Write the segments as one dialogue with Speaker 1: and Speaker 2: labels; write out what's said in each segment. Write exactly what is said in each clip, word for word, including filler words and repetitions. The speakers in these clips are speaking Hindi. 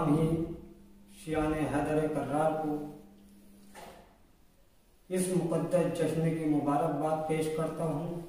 Speaker 1: भी शियान हैदर कर्रार को इस मुक़द्दस जश्न की मुबारकबाद पेश करता हूँ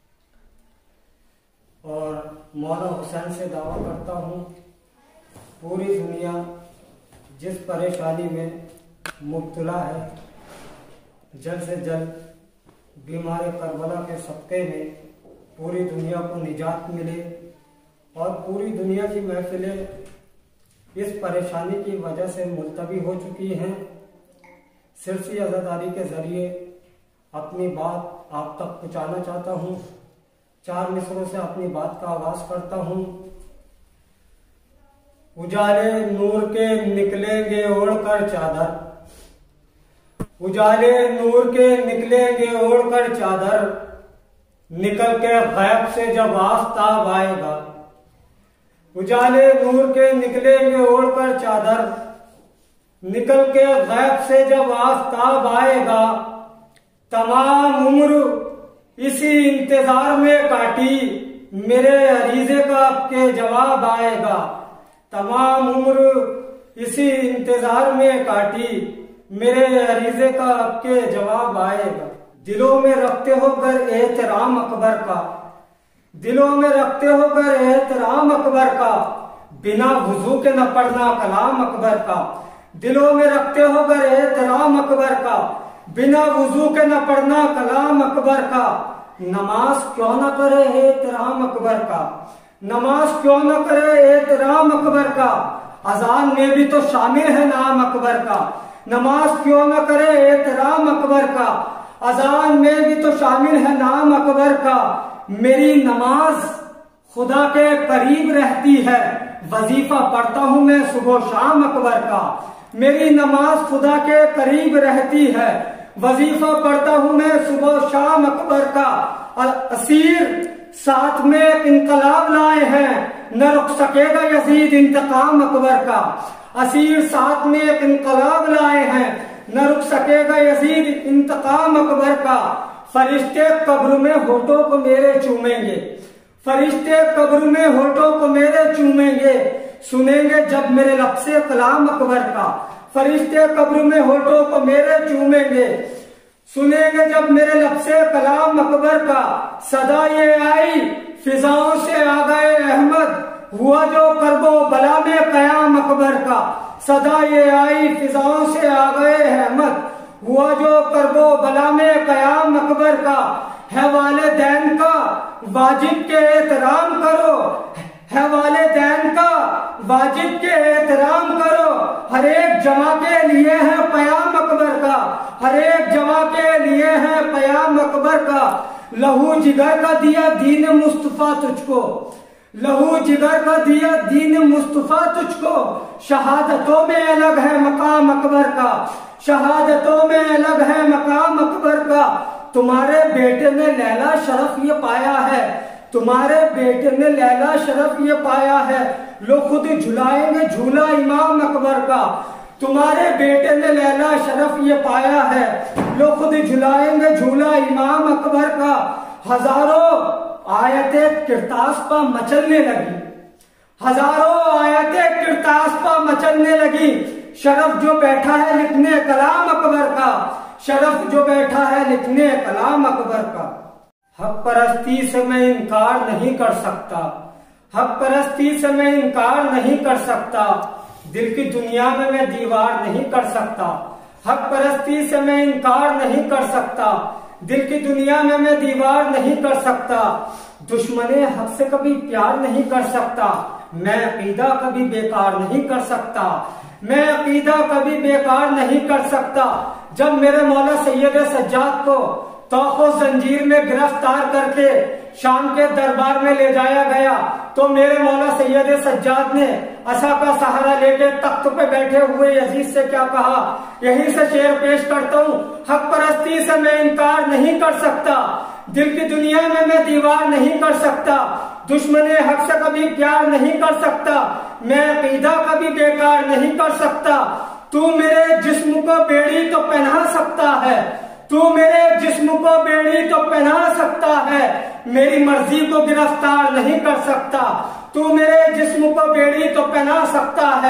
Speaker 1: और मौला हुसैन से दावा करता हूँ पूरी दुनिया जिस परेशानी में मुब्तला है, जल्द से जल्द बीमार करबला के सदक़े में पूरी दुनिया को निजात मिले और पूरी दुनिया की महफिलें इस परेशानी की वजह से मुलतवी हो चुकी हैं। सिरसी अज़ादारी के ज़रिए अपनी बात आप तक पहुँचाना चाहता हूँ। चार मिसरों से अपनी बात का आगाज़ करता हूँ। उजाले नूर के निकलेंगे ओढ़कर चादर, उजाले नूर के निकलेंगे ओढ़कर चादर, निकल के गैब से जब आफ़ताब आएगा। उजाले नूर के निकलेंगे ओढ़कर चादर, निकल के गैब से जब आफ़ताब आएगा। तमाम उम्र इसी इंतजार में काटी, मेरे अरीज़े का आपके जवाब आएगा। तमाम उम्र इसी इंतजार में काटी, मेरे अरीज़े का आपके जवाब आएगा। दिलों में रखते हो गर एहतराम अकबर का, दिलों में रखते हो गर एहतराम अकबर का, बिना वुजू के न पढ़ना कलाम अकबर का। दिलों में रखते हो गर एहतराम अकबर का, बिना वुजू के न पढ़ना कलाम अकबर का। नमाज क्यों न करे एहतराम अकबर का, नमाज क्यों न करे एहतराम अकबर का। अजान में भी तो शामिल है नाम अकबर का, नमाज क्यों न करे एहतराम अकबर का। अजान में भी तो शामिल है नाम अकबर का। मेरी नमाज खुदा के करीब रहती है, वजीफा पढ़ता हूँ मैं सुबह शाम अकबर का। मेरी नमाज खुदा के करीब रहती है, वजीफा पढ़ता हूँ मैं सुबह शाम अकबर का। असीर साथ में एक इनकलाब लाए हैं, न रुक सकेगा यजीद इंतकाम अकबर का। असीर साथ में एक इनकलाब लाए हैं, न रुक सकेगा यजीद इंतकाम अकबर का। फरिश्ते कब्र में होठों को मेरे चूमेंगे, फरिश्ते कब्र में होठों को मेरे चूमेंगे, सुनेंगे जब मेरे लब से कलाम अकबर का। फरिश्ते कब्र में होठों को मेरे चूमेंगे, सुनेंगे जब मेरे लब से कलाम अकबर का। सदा ये आई फिजाओं से आ गए अहमद, हुआ जो करबो बला में कयाम अकबर का। सदा ये आई फिजाओं से आ गए अहमद, हुआ जो करबो बला में कयाम अकबर का। है वालिदैन का वाजिब के एहतराम करो, है वालिदैन का वाजिब के एहतराम करो। हर एक जमा के लिए है पयाम अकबर का, हर एक जमा के लिए है पयाम अकबर का। लहू जिगर का दिया दीन मुस्तफा तुझको, लहू जिगर का दिया दीन मुस्तफा तुझको। शहादतों में अलग है मकाम अकबर का, शहादतों में अलग है मकाम अकबर का। तुम्हारे बेटे ने लैला शरफ ये पाया है, तुम्हारे बेटे ने लैला शरफ ये पाया है। लो खुद झुलाएंगे झूला इमाम अकबर का, तुम्हारे बेटे ने लैला शरफ ये पाया है। लो खुद झुलाएंगे झूला इमाम अकबर का। हजारों आयतें किरतास पर मचलने लगी, हजारों आयतें किरतास पर मचलने लगी। शरफ जो बैठा है लिखने कलाम अकबर का, शरफ जो बैठा है लिखने कलाम अकबर का। हक परस्ती से मैं इनकार नहीं कर सकता, हक परस्ती से मैं इनकार नहीं कर सकता। दिल की दुनिया में मैं दीवार नहीं कर सकता, हक परस्ती से मैं इनकार नहीं कर सकता। दिल की दुनिया में मैं दीवार नहीं कर सकता। दुश्मने हक से कभी प्यार नहीं कर सकता, मैं अकीदा कभी बेकार नहीं कर सकता, मैं अकीदा कभी बेकार नहीं कर सकता। जब मेरे मौला सैयद सज्जाद को तौक़ो जंजीर में गिरफ्तार करके शाम के दरबार में ले जाया गया, तो मेरे मौला सैयद सज्जाद ने असा का सहारा लेके तख्त पे बैठे हुए यजीद से क्या कहा, यही से शेर पेश करता हूँ। हक परस्ती से मैं इनकार नहीं कर सकता, दिल की दुनिया में मैं दीवार नहीं कर सकता। दुश्मने हक से कभी प्यार नहीं कर सकता, मैं अकीदा कभी बेकार नहीं कर सकता। तू मेरे जिस्म को बेड़ी तो पहना सकता है, तू मेरे जिस्म को बेड़ी तो पहना सकता है, मेरी मर्जी को गिरफ्तार नहीं कर सकता। तू मेरे जिस्म को बेड़ी तो पहना सकता है,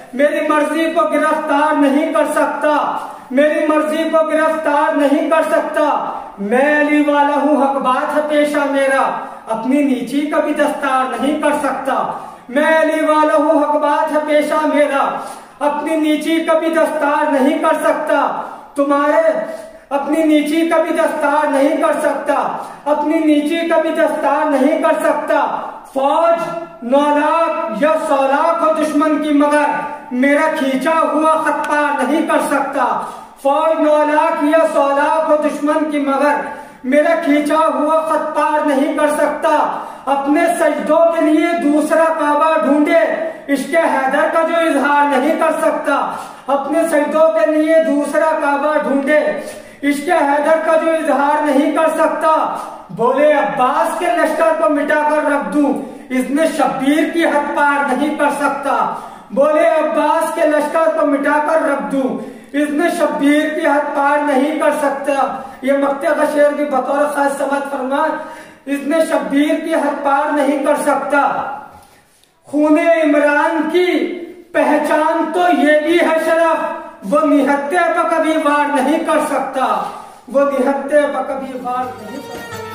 Speaker 1: मेरी मर्जी को गिरफ्तार नहीं कर सकता, मेरी मर्जी को गिरफ्तार नहीं कर सकता। मैं अली वाला हूँ, हक बात है पेशा मेरा, अपनी नीची कभी दस्तार नहीं कर सकता। मैं अली वाला हूँ, हक बात है पेशा मेरा, अपनी नीची कभी दस्तार नहीं कर सकता। तुम्हारे अपनी नीची कभी दस्तार नहीं कर सकता, अपनी नीची कभी दस्तार नहीं कर सकता। फौज नौ लाख या सौ लाख हो दुश्मन की, मगर मेरा खींचा हुआ खत पार नहीं कर सकता। फौज नौ लाख या सौ लाख हो दुश्मन की, मगर मेरा खींचा हुआ खत पार नहीं कर सकता। अपने सजदों के लिए दूसरा काबा ढूंढे, इश्क़े हैदर का जो इजहार नहीं कर सकता। अपने सजदों के लिए दूसरा काबा ढूंढे, इश्क़े हैदर का जो इजहार नहीं कर सकता। बोले अब्बास के लश्कर को मिटाकर रख दूं, इसने शब्बीर की हद पार नहीं कर सकता। बोले अब्बास के लश्कर को मिटाकर रख दूं, इसने शब्बीर की हद पार नहीं कर सकता। ये मक्ते का शेर की बतौर खास समझ फरमा, इसने शब्बीर की हद पार नहीं कर सकता। खूने इमरान की पहचान तो ये भी है शरफ, वो निहत्ते पर कभी वार नहीं कर सकता, वो निहत्ते पर कभी वार नहीं कर सकता।